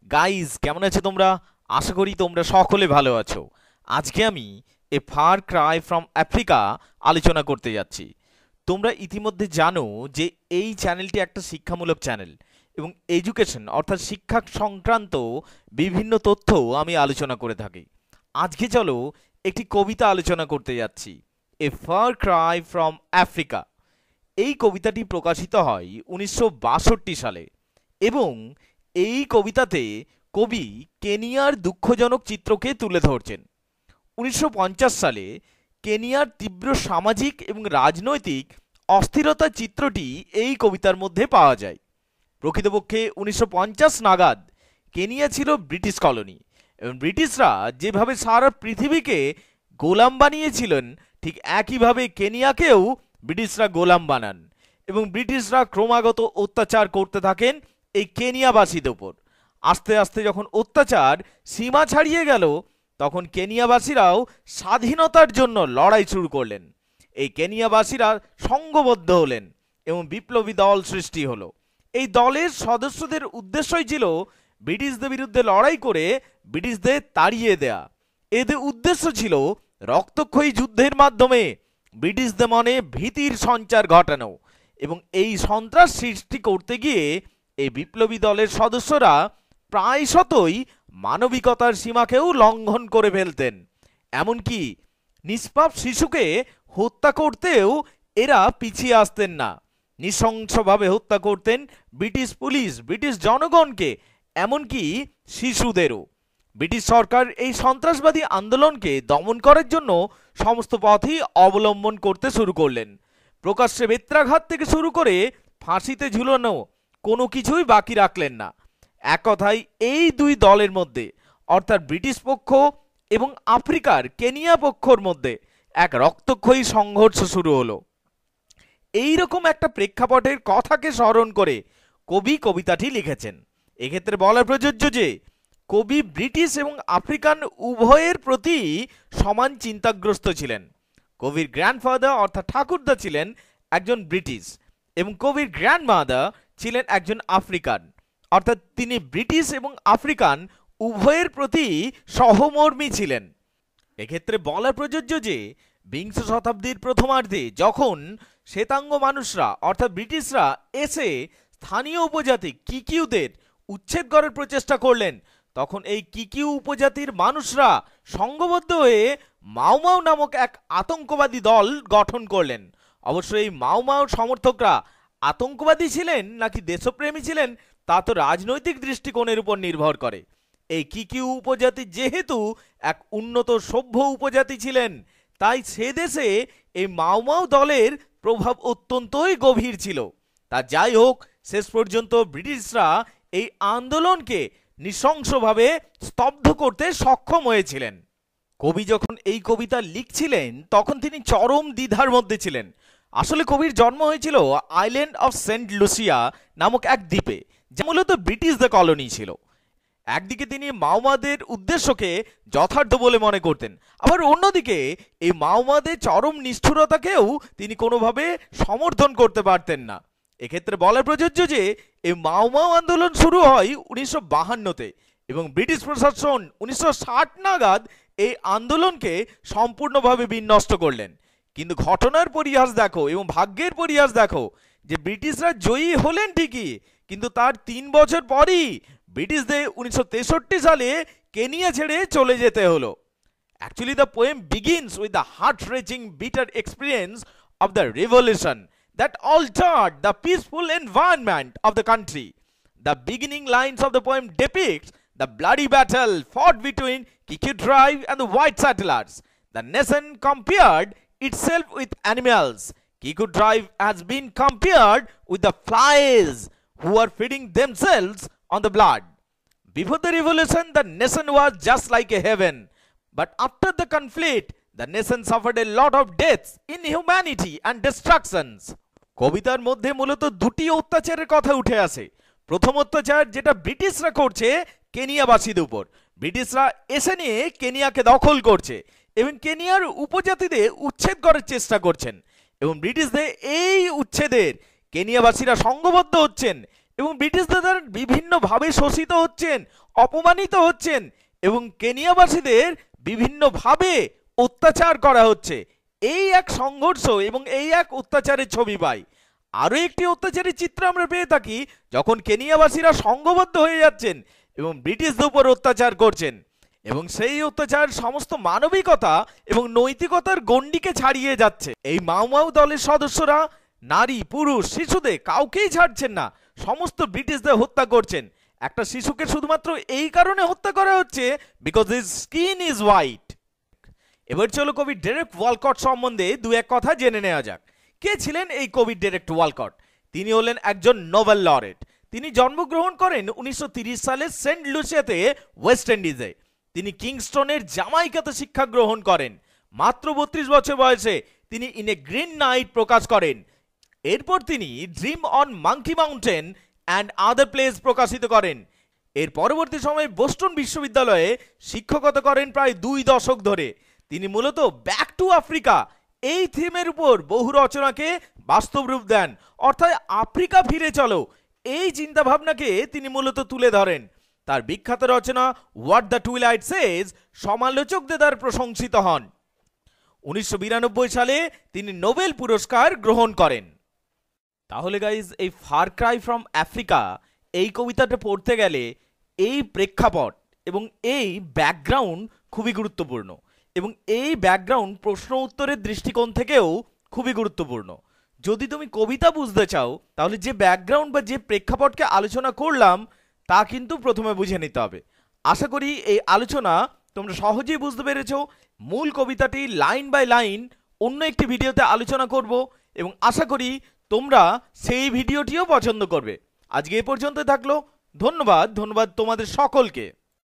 Guys কেমন আছো তোমরা? আশা করি তোমরা সকলে ভালো আছো। আজকে আমি a far cry from Africa আলোচনা করতে যাচ্ছি। তোমরা ইতিমধ্যে জানো যে এই চ্যানেলটি একটা শিক্ষামূলক চ্যানেল এবং এডুকেশন অর্থাৎ শিক্ষা সংক্রান্ত বিভিন্ন তথ্য আমি আলোচনা করে থাকি। আজকে চলো একটি কবিতা আলোচনা করতে যাচ্ছি, a far cry from Africa. এই কবিতাটি প্রকাশিত হয় 1962 সালে এবং এই কবিতাতে কবি কেনিয়ার দুঃখজনক চিত্রকে তুলে ধরছেন। 1950 সালে কেনিয়ার তীব্র সামাজিক এবং রাজনৈতিক অস্থিরতার চিত্রটি এই কবিতার মধ্যে পাওয়া যায়। প্রকৃতপক্ষে 1950 নাগাদ কেনিয়া ছিল ব্রিটিশ কলোনি এবং ব্রিটিশরা যেভাবে সারা পৃথিবীকে গোলাম বানিয়েছিলেন ঠিক একইভাবে কেনিয়াকেও ব্রিটিশরা গোলাম বানান এবং ব্রিটিশরা ক্রমাগত অত্যাচার করতে থাকেন এই কেনিয়াবাসীদের উপর। আস্তে আস্তে যখন অত্যাচার সীমা ছাড়িয়ে গেল তখন কেনিয়াবাসীরাও স্বাধীনতার জন্য লড়াই শুরু করলেন। এই কেনিয়াবাসীরা সংঘবদ্ধ হলেন এবং বিপ্লবী দল সৃষ্টি হলো। এই দলের সদস্যদের উদ্দেশ্যই ছিল ব্রিটিশদের বিরুদ্ধে লড়াই করে ব্রিটিশদের তাড়িয়ে দেয়া। এদের উদ্দেশ্য ছিল রক্তক্ষয়ী যুদ্ধের মাধ্যমে ব্রিটিশদের মনে ভীতির সঞ্চার ঘটানো এবং এই সন্ত্রাস সৃষ্টি করতে গিয়ে এই বিপ্লবী দলের সদস্যরা প্রায়শতই মানবিকতার সীমাকেও লঙ্ঘন করে ফেলতেন। এমনকি নিষ্পাপ শিশুকে হত্যা করতেও এরা পিছিয়ে আসতেন না। নৃশংসভাবে হত্যা করতেন ব্রিটিশ পুলিশ, ব্রিটিশ জনগণকে, এমনকি শিশুদেরও। ব্রিটিশ সরকার এই সন্ত্রাসবাদী আন্দোলনকে দমন করার জন্য সমস্ত পথই অবলম্বন করতে শুরু করলেন। প্রকাশ্যে বেত্রাঘাত থেকে শুরু করে ফাঁসিতে ঝুলানো কোনো কিছুই বাকি রাখলেন না। এক কথায় এই দুই দলের মধ্যে অর্থাৎ ব্রিটিশ পক্ষ এবং আফ্রিকার কেনিয়া পক্ষর মধ্যে এক রক্তক্ষয়ী সংঘর্ষ শুরু হলো। এইরকম একটা প্রেক্ষাপটের কথাকে স্মরণ করে কবি কবিতাটি লিখেছেন। এক্ষেত্রে বলা প্রযোজ্য যে কবি ব্রিটিশ এবং আফ্রিকান উভয়ের প্রতি সমান চিন্তাগ্রস্ত ছিলেন। কবির গ্র্যান্ডফাদার অর্থাৎ ঠাকুরদা ছিলেন একজন ব্রিটিশ এবং কবির গ্র্যান্ডমাদার ছিলেন একজন আফ্রিকান, অর্থাৎ তিনি ব্রিটিশ এবং আফ্রিকান উভয়ের প্রতি সহমর্মী ছিলেন। এক্ষেত্রে বলা প্রযোজ্য যে বিংশ শতাব্দীর প্রথমার্ধে যখন শ্বেতাঙ্গ মানুষরা অর্থাৎ ব্রিটিশরা এসে স্থানীয় উপজাতি কিকিউদের উচ্ছেদ করার প্রচেষ্টা করলেন, তখন এই কিকিউ উপজাতির মানুষরা সংঘবদ্ধ হয়ে মাও মাও নামক এক আতঙ্কবাদী দল গঠন করলেন। অবশ্য এই মাও মাও সমর্থকরা আতঙ্কবাদী ছিলেন নাকি দেশপ্রেমী ছিলেন তা তো রাজনৈতিক দৃষ্টিকোণের উপর নির্ভর করে। এই কিকিউ উপজাতি যেহেতু এক উন্নত সভ্য উপজাতি ছিলেন, তাই সে দেশে এই মাও মাও দলের প্রভাব অত্যন্তই গভীর ছিল। তা যাই হোক, শেষ পর্যন্ত ব্রিটিশরা এই আন্দোলনকে নৃশংসভাবে স্তব্ধ করতে সক্ষম হয়েছিলেন। কবি যখন এই কবিতা লিখছিলেন তখন তিনি চরম দ্বিধার মধ্যে ছিলেন। আসলে কবির জন্ম হয়েছিল আইল্যান্ড অফ সেন্ট লুসিয়া নামক এক দ্বীপে, যা মূলত ব্রিটিশদের কলোনি ছিল। একদিকে তিনি মাওমাদের উদ্দেশ্যকে যথার্থ বলে মনে করতেন, আবার অন্যদিকে এই মাওমাদের চরম নিষ্ঠুরতাকেও তিনি কোনোভাবে সমর্থন করতে পারতেন না। এক্ষেত্রে বলা প্রযোজ্য যে এই মাও মাও আন্দোলন শুরু হয় 1952-তে এবং ব্রিটিশ প্রশাসন 1960 নাগাদ এই আন্দোলনকে সম্পূর্ণভাবে বিনষ্ট করলেন। কিন্তু ঘটনার পরিহাস দেখো এবং ভাগ্যের পরিহাস দেখো যে ব্রিটিশরা জয়ী হলেন ঠিকই, কিন্তু তার 3 বছর পরই ব্রিটিশদের 1963 সালে কেনিয়া ছেড়ে চলে যেতে হলো। Actually, the poem begins with the heart-wrenching, bitter experience of the revolution that altered the peaceful environment of the country. The beginning lines of the poem depicts the bloody battle fought between Kiku tribe and the white settlers. The nation compared itself with animals. Kiku tribe has been compared with the flies who are feeding themselves on the blood. Before the revolution, the nation was just like a heaven. But after the conflict, the nation suffered a lot of deaths, inhumanity and destructions. কবিতার মধ্যে মূলত দুটি অত্যাচারের কথা উঠে আসে। প্রথম অত্যাচার যেটা ব্রিটিশরা করছে কেনিয়াবাসীদের উপর। ব্রিটিশরা এসে নিয়ে কেনিয়াকে দখল করছে এবং কেনিয়ার উপজাতিদের উচ্ছেদ করার চেষ্টা করছেন এবং ব্রিটিশদের এই উচ্ছেদের কেনিয়াবাসীরা সংঘবদ্ধ হচ্ছেন এবং ব্রিটিশদের দ্বারা বিভিন্নভাবে শোষিত হচ্ছেন, অপমানিত হচ্ছেন এবং কেনিয়াবাসীদের বিভিন্নভাবে অত্যাচার করা হচ্ছে। এই এক সংঘর্ষ এবং এই এক অত্যাচারের ছবি পাই। আরও একটি অত্যাচারের চিত্র আমরা পেয়ে থাকি যখন কেনিয়াবাসীরা সংঘবদ্ধ হয়ে যাচ্ছেন এবং ব্রিটিশদের উপর অত্যাচার করছেন, এবং সেই অত্যাচার সমস্ত মানবিকতা এবং নৈতিকতার গণ্ডিকে ছাড়িয়ে যাচ্ছে। এই মাও মাও দলের সদস্যরা নারী, পুরুষ, শিশুদের কাউকেই ছাড়ছেন না, সমস্ত ব্রিটিশদের হত্যা করছেন। একটা শিশুকে শুধুমাত্র এই কারণে হত্যা করা হচ্ছে because his skin is white. এবার চলো কবি ডেরেক ওয়ালকট সম্বন্ধে দু এক কথা জেনে নেওয়া যাক। কে ছিলেন এই কবি ডেরেক ওয়ালকট? তিনি হলেন একজন নোবেল লরেট। তিনি জন্মগ্রহণ করেন 1930 সালে সেন্ট লুসিয়াতে, ওয়েস্ট ইন্ডিজে। তিনি কিংস্টনের জামাইকাতে শিক্ষা গ্রহণ করেন। মাত্র 32 বছর বয়সে তিনি ইন এ গ্রিন নাইট প্রকাশ করেন। এরপর তিনি dream on monkey mountain and other place প্রকাশিত করেন। এর পরবর্তী সময়ে বোস্টন বিশ্ববিদ্যালয়ে শিক্ষকতা করেন প্রায় 2 দশক ধরে। তিনি মূলত ব্যাক টু আফ্রিকা এই থিমের উপর বহু রচনাকে বাস্তব রূপ দেন, অর্থাৎ আফ্রিকা ফিরে চলো এই চিন্তাভাবনাকে তিনি মূলত তুলে ধরেন। তার বিখ্যাত রচনা হোয়াট দ্য টুইলাইট সেজ সমালোচকদের দ্বারা প্রশংসিত হন। 1992 সালে তিনি নোবেল পুরস্কার গ্রহণ করেন। তাহলে গাইজ, এই ফার ক্রাই ফ্রম আফ্রিকা এই কবিতাটা পড়তে গেলে এই প্রেক্ষাপট এবং এই ব্যাকগ্রাউন্ড খুবই গুরুত্বপূর্ণ, এবং এই ব্যাকগ্রাউন্ড প্রশ্ন উত্তরের দৃষ্টিকোণ থেকেও খুবই গুরুত্বপূর্ণ। যদি তুমি কবিতা বুঝতে চাও তাহলে যে ব্যাকগ্রাউন্ড বা যে প্রেক্ষাপটকে আলোচনা করলাম তা কিন্তু প্রথমে বুঝে নিতে হবে। আশা করি এই আলোচনা তোমরা সহজেই বুঝতে পেরেছো। মূল কবিতাটি লাইন বাই লাইন অন্য একটি ভিডিওতে আলোচনা করব, এবং আশা করি তোমরা সেই ভিডিওটিও পছন্দ করবে। আজকে এ পর্যন্ত থাকলো। ধন্যবাদ তোমাদের সকলকে।